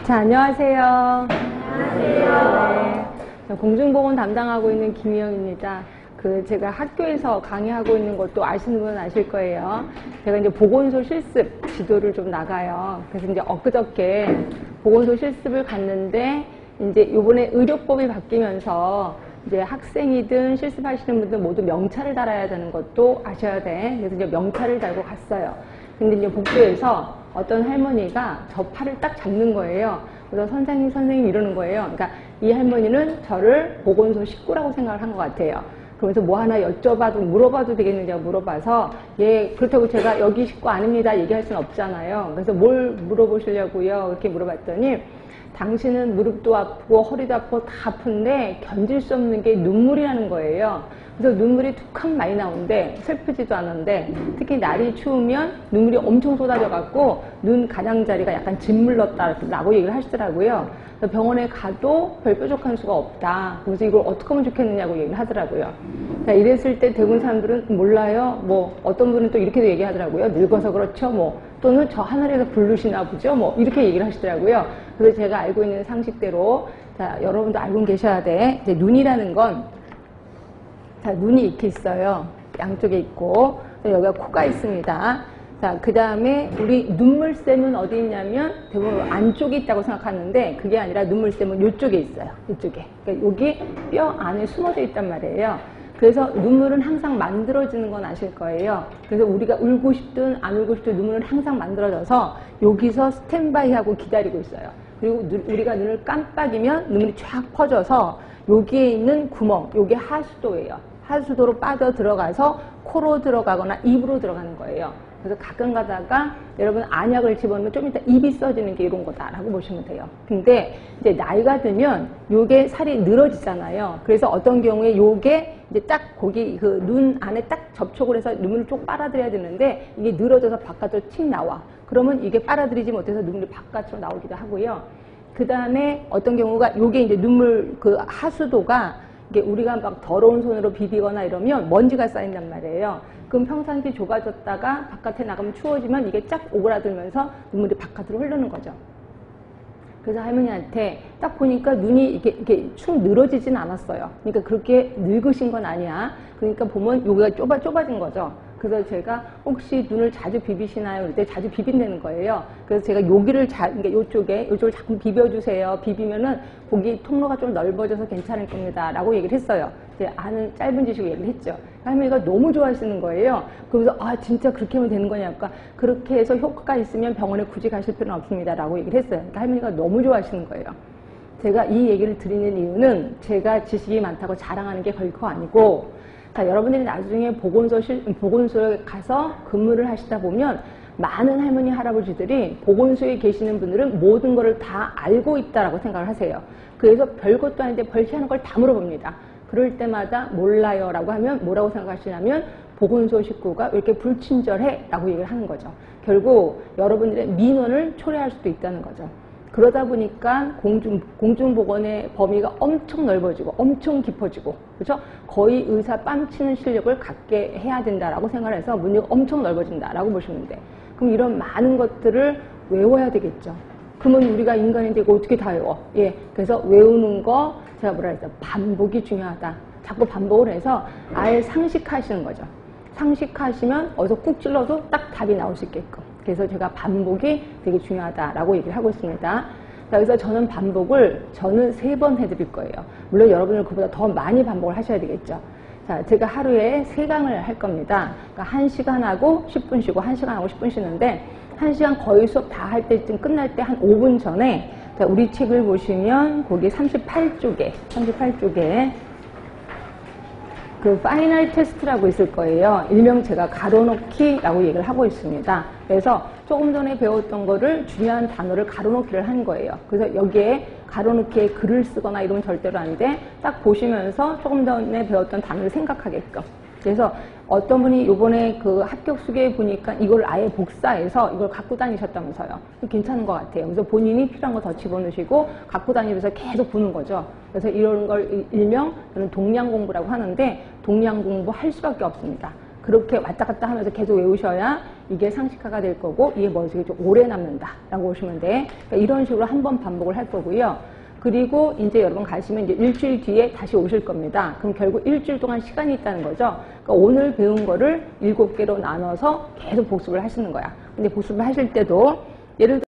자, 안녕하세요. 안녕하세요. 네, 공중보건 담당하고 있는 김희영입니다. 제가 학교에서 강의하고 있는 것도 아시는 분은 아실 거예요. 제가 이제 보건소 실습 지도를 좀 나가요. 그래서 이제 엊그저께 보건소 실습을 갔는데, 이제 요번에 의료법이 바뀌면서 이제 학생이든 실습하시는 분들 모두 명찰을 달아야 되는 것도 아셔야 돼. 그래서 이제 명찰을 달고 갔어요. 근데 이제 복도에서 어떤 할머니가 저 팔을 딱 잡는 거예요. 그래서 선생님 이러는 거예요. 그러니까 이 할머니는 저를 보건소 식구라고 생각을 한 것 같아요. 그러면서 뭐 하나 여쭤봐도 물어봐도 되겠느냐고 물어봐서, 예, 그렇다고 제가 여기 식구 아닙니다 얘기할 수는 없잖아요. 그래서 뭘 물어보시려고요? 이렇게 물어봤더니, 당신은 무릎도 아프고 허리도 아프고 다 아픈데 견딜 수 없는 게 눈물이라는 거예요. 그래서 눈물이 툭하면 많이 나오는데 슬프지도 않은데, 특히 날이 추우면 눈물이 엄청 쏟아져갖고 눈 가장자리가 약간 짓물렀다라고 얘기를 하시더라고요. 그래서 병원에 가도 별 뾰족한 수가 없다. 그래서 이걸 어떻게 하면 좋겠느냐고 얘기를 하더라고요. 이랬을 때 대부분 사람들은 몰라요. 뭐 어떤 분은 또 이렇게도 얘기하더라고요. 늙어서 그렇죠. 뭐 또는 저 하늘에서 부르시나 보죠. 뭐 이렇게 얘기를 하시더라고요. 그래서 제가 알고 있는 상식대로, 자, 여러분도 알고 계셔야 돼. 이제 눈이라는 건, 자, 눈이 이렇게 있어요. 양쪽에 있고, 여기가 코가 있습니다. 자, 그 다음에 우리 눈물샘은 어디 있냐면 대부분 안쪽에 있다고 생각하는데, 그게 아니라 눈물샘은 이쪽에 있어요. 이쪽에. 그러니까 여기 뼈 안에 숨어져 있단 말이에요. 그래서 눈물은 항상 만들어지는 건 아실 거예요. 그래서 우리가 울고 싶든 안 울고 싶든 눈물은 항상 만들어져서 여기서 스탠바이하고 기다리고 있어요. 그리고 우리가 눈을 깜빡이면 눈물이 쫙 퍼져서 여기에 있는 구멍, 요게 하수도예요. 하수도로 빠져 들어가서 코로 들어가거나 입으로 들어가는 거예요. 그래서 가끔 가다가 여러분 안약을 집어넣으면 좀 이따 입이 써지는 게 이런 거다라고 보시면 돼요. 근데 이제 나이가 들면 요게 살이 늘어지잖아요. 그래서 어떤 경우에 요게 이제 딱 거기 그 눈 안에 딱 접촉을 해서 눈물을 쭉 빨아들여야 되는데, 이게 늘어져서 바깥으로 틱 나와. 그러면 이게 빨아들이지 못해서 눈물이 바깥으로 나오기도 하고요. 그 다음에 어떤 경우가 요게 이제 눈물 그 하수도가 이게 우리가 막 더러운 손으로 비비거나 이러면 먼지가 쌓인단 말이에요. 그럼 평상시 좁아졌다가 바깥에 나가면 추워지면 이게 쫙 오그라들면서 눈물이 바깥으로 흐르는 거죠. 그래서 할머니한테 딱 보니까 눈이 이렇게 축 늘어지진 않았어요. 그러니까 그렇게 늙으신 건 아니야. 그러니까 보면 여기가 좁아진 거죠. 그래서 제가 혹시 눈을 자주 비비시나요? 그럴 때 자주 비빈다는 거예요. 그래서 제가 여기를 그러니까 요쪽을 자꾸 비벼주세요. 비비면은 거기 통로가 좀 넓어져서 괜찮을 겁니다. 라고 얘기를 했어요. 이제 아는 짧은 지식으로 얘기를 했죠. 할머니가 너무 좋아하시는 거예요. 그러면서, 아, 진짜 그렇게 하면 되는 거냐니까, 그렇게 해서 효과가 있으면 병원에 굳이 가실 필요는 없습니다. 라고 얘기를 했어요. 그러니까 할머니가 너무 좋아하시는 거예요. 제가 이 얘기를 드리는 이유는 제가 지식이 많다고 자랑하는 게 결코 아니고, 자, 여러분들이 나중에 보건소에 가서 근무를 하시다 보면 많은 할머니, 할아버지들이 보건소에 계시는 분들은 모든 거를 다 알고 있다라고 생각을 하세요. 그래서 별것도 아닌데 별희한한 걸 다 물어봅니다. 그럴 때마다 몰라요 라고 하면 뭐라고 생각하시냐면, 보건소 식구가 왜 이렇게 불친절해? 라고 얘기를 하는 거죠. 결국 여러분들의 민원을 초래할 수도 있다는 거죠. 그러다 보니까 공중보건의 범위가 엄청 넓어지고 엄청 깊어지고, 그렇죠? 거의 의사 뺨치는 실력을 갖게 해야 된다라고 생각을 해서 문제가 엄청 넓어진다라고 보시면 돼. 그럼 이런 많은 것들을 외워야 되겠죠. 그러면 우리가 인간인데 이거 어떻게 다 외워? 예, 그래서 외우는 거, 제가 뭐라 했죠? 반복이 중요하다. 자꾸 반복을 해서 아예 상식하시는 거죠. 상식하시면 어디서 꾹 찔러도 딱 답이 나올 수 있게끔. 그래서 제가 반복이 되게 중요하다라고 얘기를 하고 있습니다. 자, 그래서 저는 3번 해드릴 거예요. 물론 여러분은 그보다 더 많이 반복을 하셔야 되겠죠. 자, 제가 하루에 3강을 할 겁니다. 그러니까 1시간 하고 10분 쉬고 1시간 하고 10분 쉬는데, 1시간 거의 수업 다 할 때쯤 끝날 때 한 5분 전에, 자, 우리 책을 보시면 거기 38쪽에 그 파이널 테스트라고 있을 거예요. 일명 제가 가로놓기라고 얘기를 하고 있습니다. 그래서 조금 전에 배웠던 거를 중요한 단어를 가로놓기를 한 거예요. 그래서 여기에 가로놓기에 글을 쓰거나 이러면 절대로 안 돼. 딱 보시면서 조금 전에 배웠던 단어를 생각하게끔. 그래서 어떤 분이 요번에 그 합격수기에 보니까 이걸 아예 복사해서 이걸 갖고 다니셨다면서요. 괜찮은 것 같아요. 그래서 본인이 필요한 거 더 집어넣으시고 갖고 다니면서 계속 보는 거죠. 그래서 이런 걸 일명 저는 동량 공부라고 하는데, 동량 공부 할 수밖에 없습니다. 그렇게 왔다 갔다 하면서 계속 외우셔야 이게 상식화가 될 거고 이게 머릿속에 좀 오래 남는다라고 보시면 돼. 그러니까 이런 식으로 한 번 반복을 할 거고요. 그리고 이제 여러분 가시면 이제 일주일 뒤에 다시 오실 겁니다. 그럼 결국 일주일 동안 시간이 있다는 거죠. 그러니까 오늘 배운 거를 7개로 나눠서 계속 복습을 하시는 거야. 근데 복습을 하실 때도 예를 들어